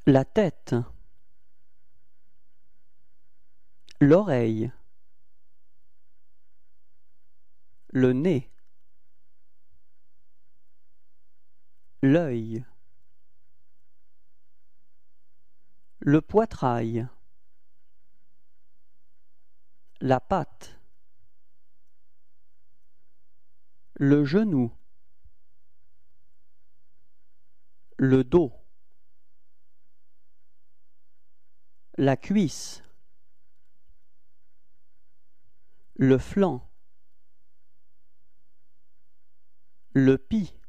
la tête, l'oreille, le nez, l'œil, le poitrail, la patte, le genou, le dos, la cuisse, le flanc, le pis,